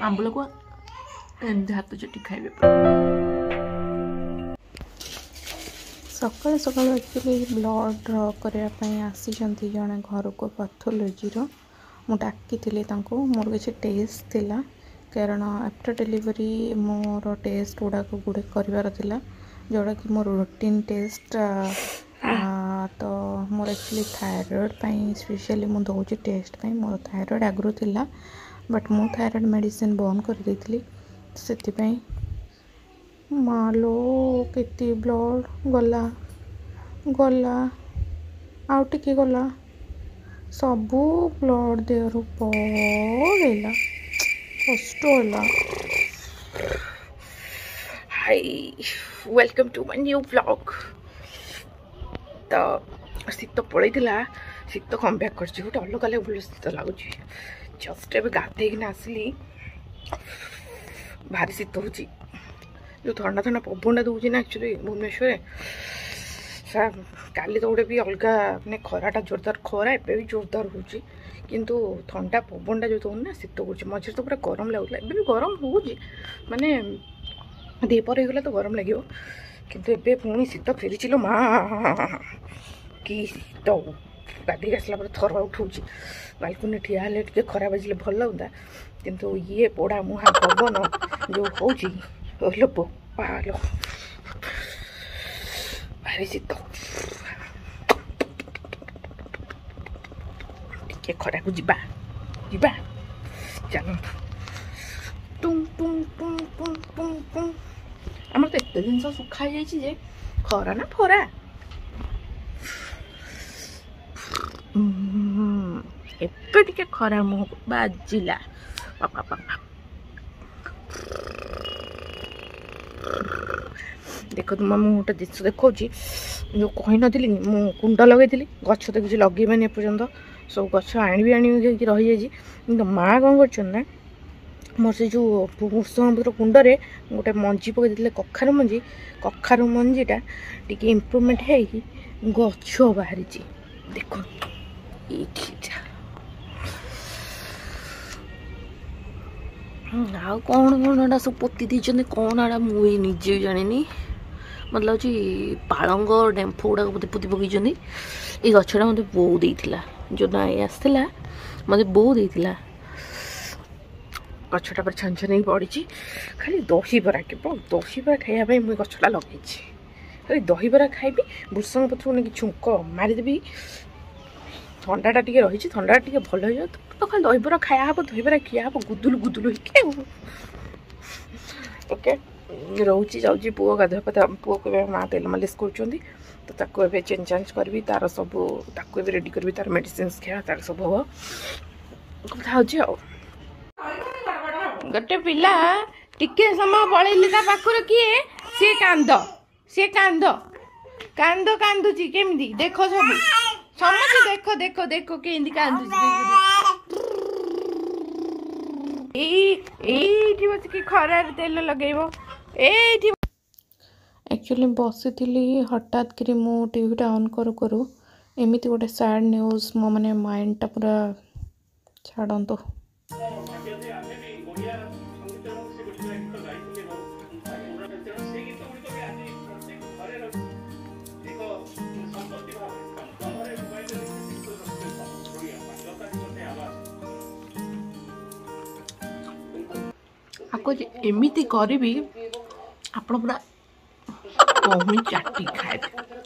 आंबुल को एमती हाथ चटी खाइबे सकाल सकाल एक्चुअली ब्लड ड्र करने आसी जड़े घर को पैथोलॉजी मु डाकी मोर किसी टेस्ट थिला कारण आफ्टर डिलीवरी मोर टेस्ट गुड़ाक गुड़े करार जोड़ा कि मोर रूटीन टेस्ट तो मोर एक्चुअली थायराइड स्पेशली मुझे दौर टेस्ट पाई मोर थायराइड आगु थिला बट मु थायराइड मेडिसिन बंद कर देती से मालो केती ब्लड गला गला आउ टिके गला सबू ब्लड देहरु पड़ेला कष्ट होला। Hi welcome to my new vlog. तो शीत पड़े शीत कम बैक कर गोटे अलग अलग भूल शीत लगुच जस्ट ए गाधेकिना आसली भारी शीत हो जो ठंडा ठंडा पवन दूसरी ना एक्चुअली भुवनेश्वर काली तो गोटे भी अलग मैंने खराटा जोरदार खरा एवं भी जोरदार हो किंतु ठंडा पवनटा जो दौन ना शीत हो मझे तो पूरा गरम लगुला भी गरम हो माने दीपर हो गला तो गरम लगे किंतु एबे पुणी शीत फेरी लो माँ कि शीत गाधे आसला थर उठाऊँ बालकुनी ठिया हेल्ले टे खरा बाजिले भल लगता किंतु ये पोड़ा मुहा पवन जो हो पालो भारी शीत टे खरा को जीवा जीवा चलो टुंग टुंग टुंग टुंग टुंग टुंग आम तो एत जिन सुखा जे खरा ना फरा एपे टिके खरा मुह बाजिला पापा पापा देख तुम मुझे गोटे जिस देखा जो कही नी मु कुंड लगे गच तो किसी लगेबानी एपर्तंत सब गच आणी रही जाए माँ कौन कर मोर से जो भूषण कुंडे गोटे मंजी पकई कखारू मंजीटा टी इम्प्रूवमेंट है गच बाहरी देख आ कौन कौन सब पोती देते कौन आड़ा मुझे निजे जानी मतलब पालंग डेम्फो गुड़ा मत पोती पकई ये गछटा मत बो देला जो ना आसला मत बो देला गछटा पर छन छन पड़ी खाली दही बरा केवल दही बरा खाया मुझे गछटा लगे खाली दही बरा खाइबी भूषण पत्र नहीं छुंक मारिदेवी ठंडाटा टे रही ठंडा टे भल हो तो खाली दही बरा खाया हम दही बरा खिया हम गुदुलु गुदुलु ओके रोची जाऊँगी पुओ गाधुआ पाधा पुओ को माँ तेल मालिश कर चेंज चांज करी तार सब रेडी करी तार मेडिसिन खिया तार सब हम कथा गोटे पिला टिके समय पलैली पाखर किए सी कांद कांदुची केमी देख सब समझ देख देख देख केमी कांदुची बस खरार तेल लगेब एक्चुअली बसी हठात कि टीवीटा ऑन करू करू एमती गोटे सैड न्यूज मो माने माइंडटा पूरा छाड़ो आपको एमती करी आप पूरा कमी चाटी खाए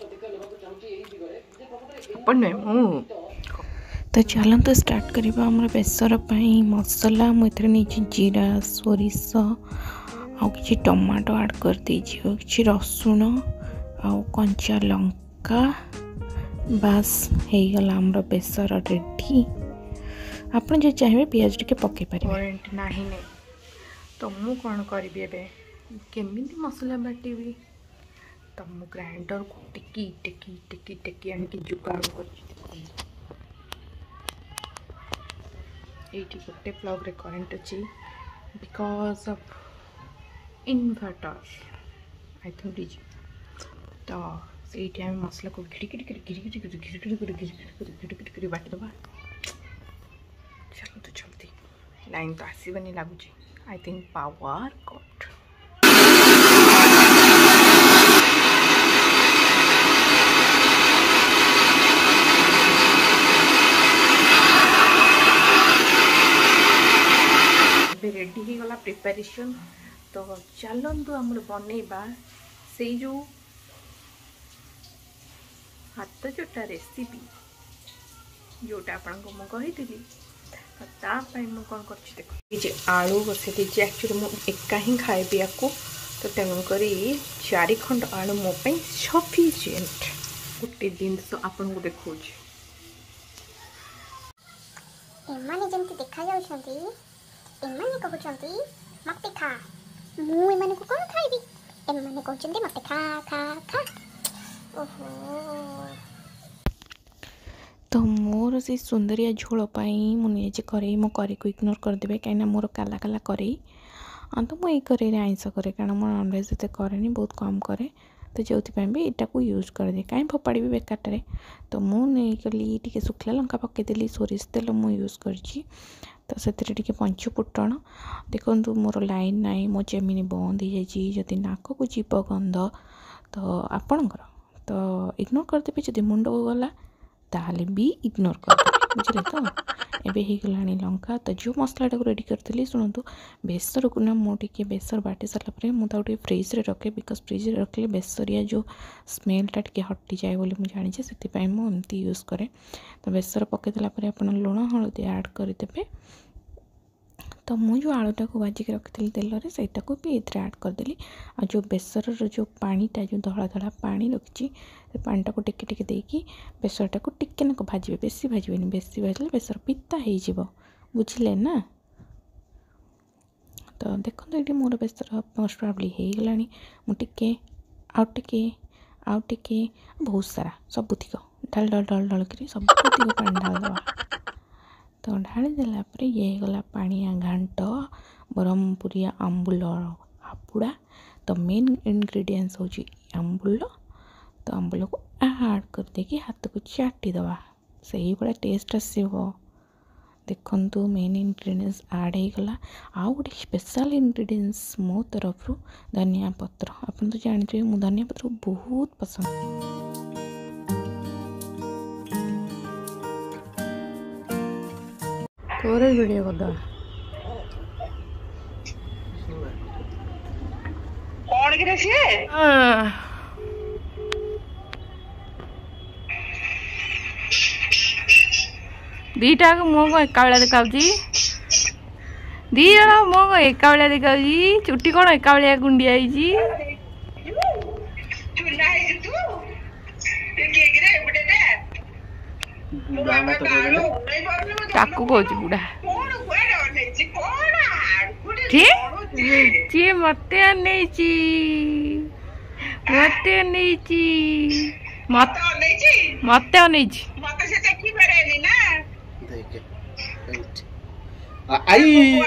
तो चलते स्टार्ट करवा आम बेसर मसला मुझे नहीं जीरा सोरिष आ कि टमाटो ऐड कर कि रसुण आ कंचा लंका बास हो गला आम बेसर रेडी आप जो चाहिए पियाज टे पकई पारे ना तो मु कौन करी केमी मसला बाटी तो मु ग्राइंडर को टेकी टेकी टेकी टेकी आनिक जुगाड़ कर गोटे प्लग रे करंट अच्छी because of inverter I think डीजे तो से मसला को घिड़ी घिड़ी घिड़ी घिड़ी घिड़ी घिड़ी घिड़ी घिड़ी घिड़ी घिड़ी घिड़ी घिड़ी बाटी दबा चलो तो जल्दी लाइन तो आसबनी लगुच I think power cut. Ready हो गला प्रिपरेशन। तो चलतु आम बनइबा से जो हाथ जोटा रेसिपी जोटा आपको मुझे कही तो कौन कर आलू बसई देती। एक्चुअली मुझे एका ही खाएबी या तो तेणुक 4 खंड आलू मो सफिशिएंट। गोटे जिनस आपन को देखा एमाने जमती देखा जाउछंती एमाने कहउछंती मते खा मु एमाने को कोन खाइबी एमाने कहउछंती मते खा खा खा। ओहो तो मोर से सुंदरिया झोल मुझे करे मो करे को इग्नोर करदे कहीं मोर काला काला करे। तो मुझे करे आइंस करे कारण मोर नॉनवेज एत कैनि बहुत कम करे। तो जो भी यहाँ को यूज कर दे कहीं फोपाड़ी बेकारटे। तो मुझे टी सुखला लंका पकईदेली सोरिष तेल मु यूज कर। तो से पंचफुटण देखो मोर लाइन नाई मो चेमिनी बंद हो जाती नाक को जीव गंध तो आपणकर तो इग्नोर करदेवे। जदि मुंड को गला ताहले भी इग्नोर करदेवे बुझे। तो एबे ही गलानी लंका। तो जो मसला टाक रेडी करती शुणु बेसर को ना मुझे बेसर बाटी सारापर मुझे फ्रिज रे रखे बिकज फ्रिज रे रखले बेसरिया जो स्मेलटा टी हटि जाए मुझे जानी से मुझे यूज करे। तो बेसर पकईदेला आप लुण हलदी ऐड करदे। तो मुझे जो आलूटा को भाजिक रखी तेल से भी ये ऐड करदेली। आ जो बेसर जो पानीटा जो धला धला पानी रखी से पानीटा को टिके टिके देकी बेसरटा को टिके नाक भाजबे बेसी भाजबेनि बेसी भाजले बेसर पिता हो बुझिले ना। तो देखो ये मोर बेसर मोस्ट प्रोबेबली हो गला मुझे आउ टिके बहुत सारा सबुतिक ढाल ढल ढल ढल कर सबुतिक पानी ढाल दवा। तो ढाली देला ये गला पानिया घांट ब्रह्मपुरिया आंबुल हापुड़ा। तो मेन इंग्रेडिएंट्स हूँ आंबुल। तो आंबुल को ऐड कर देकी हाथ को चाटी दवा से ही बड़ा टेस्ट आसो। देखु मेन इंग्रेडिएंट्स ऐड हो गला। आउ गोटे स्पेशल इंग्रेडिएंट्स मो तरफ धनिया पत्र। आप तो जानते मु धनिया पत्र बहुत पसंद। तोर वीडियो कर दो कौन के रखिए दीटा को मुह को एका बेला देखा दी जन मुह को एका बेला देखा चुट्टी कौन एका बेला गुंडिया ताकू कौच बुढ़ा ची मते अनेची मते अनेची मते अनेची आई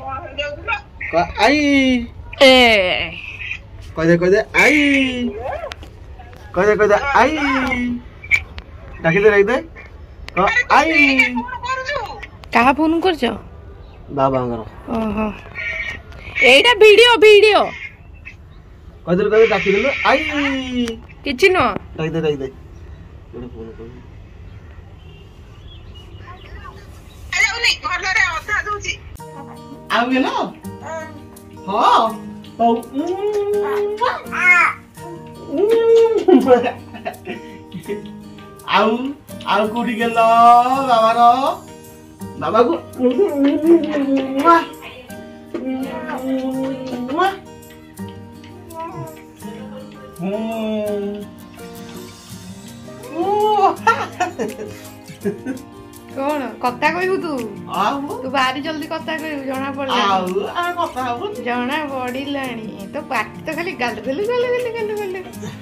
आई ए कह दे आई कह दे आई डाकी दे रख दे आई कहा फोन कर बाबा ओहो एटा वीडियो वीडियो कह दे डाकी दे आई किछि न डाक दे फोन कर आउ गेलो हां तो आउ कोठी गेलो बाबा को कौन कथा कहू तू भारी जल्दी कथा कहू जना पड़ा जना पड़िलानी तो पाटी तो खाली गाल गल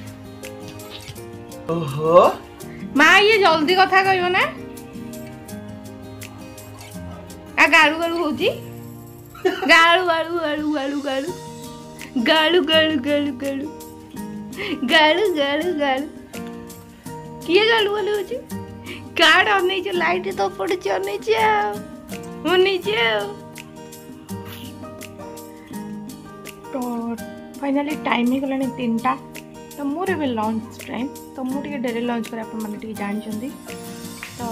ओहो माँ ये जल्दी कथा कहब ना आ गालू गालू होची गालू गालू गालू गालू गालू गालू गालू गालू गालू गालू गालू किए गालू गालू होची कार्ड अनेच लाइट तो पड़े अनेच तो फाइनाली टाइम ही गलानी 3टा तो मोर ए लंच टाइम तो मुझे डेली लंच पर आपने जानते तो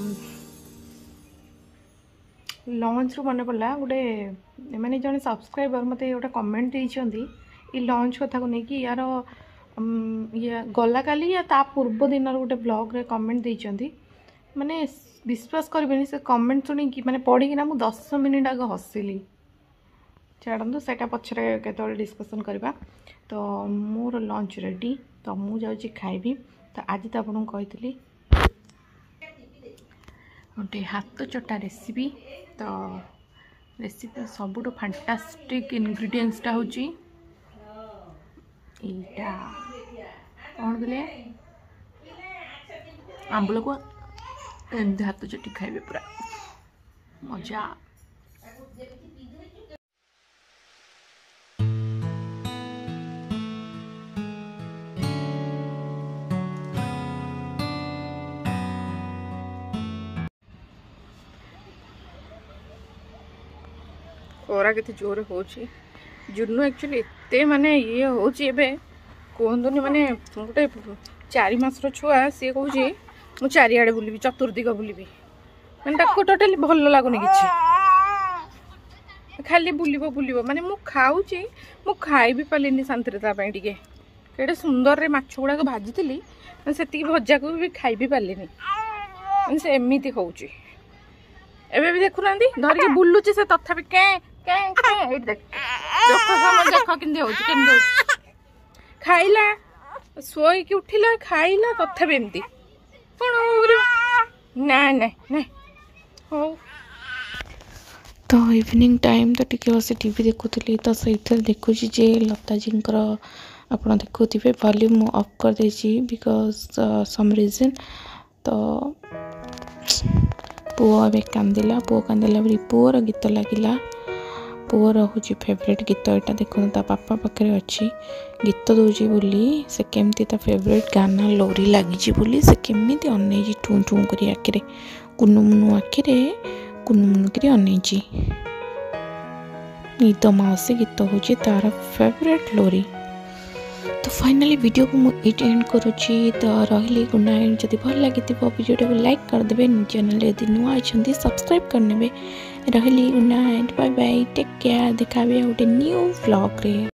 लंच रू मन पड़ा गोटे मैंने जन सब्सक्राइबर मत गोटे कमेंट देती लंच कथा को लेकिन यार ये गला काली या ता पूर्व दिन गोटे ब्लॉग रे कमेंट देती माने विश्वास करें से कमेंट शुणी मैंने पढ़ीना मुझे 10 मिनिट आगे हसिली छाड़ू से पचर के डिस्कसन करवा तो मोर लंच रेडी तो मुझे खाइबी तो आज तो आपको कही गोटे हाथ चटा रेसिपी तो रेसिपी सबुठ फैंटास्टिक इनग्रेडिएंट्सटा हूँ यहाँ कौन कहले आंबुल को हाथ चटी खाइबे पूरा मजा। खरा के जोर हो जुनू एक्चुअली एत माने ये हूँ कहतुनि माने गोटे 4 मासर छुआ सी कौच मु चारिआडे बुलबी चतुर्दिग बुलबी मैंने टोटाली भल लगुनि कि खाली बुलिबो बुलिबो माने मु खाऊची मु खाई भी पालिनी शांति टे केड़े सुंदर रे माछ गुड़ाक भाजी से भजा को भी खाई भी पालिनी से एमती होची एबे भी देखुना धरिकी बुलुची से तथापि खाइला शोक उठिला खाइला तथापि एमती ना ना ना हो तो इवनिंग टाइम तो टिके बस टीवी देखुली तो से देखुची जे लता जी आप देखुवे वॉल्यूम ऑफ कर देची बिकॉज सम रीजन तो पुओ ए कांदिला पुओ कांदिला पुओर गीत लगिला पुओर हूँ फेवरेट गीत यहाँ देखो ता पापा पाखे अच्छी गीत दूची बोली से केमती ता फेवरेट गाना लोरी लगी बोली से केमी अनई टू टू कर आखिरे कुनुमुनु आखिरे कुनुमुनु कर अनई गीत मौसी गीत हूँ तार फेवरेट लोरी। तो फाइनली वीडियो को मुझे एंड करुच्ची तो रही गुड नाइट जब भल लगी वीडियो को लाइक करदे चैनल यदि नुआ अच्छा सब्सक्राइब करने रही good night bye bye take care देखा गोटे न्यू व्लॉग रे।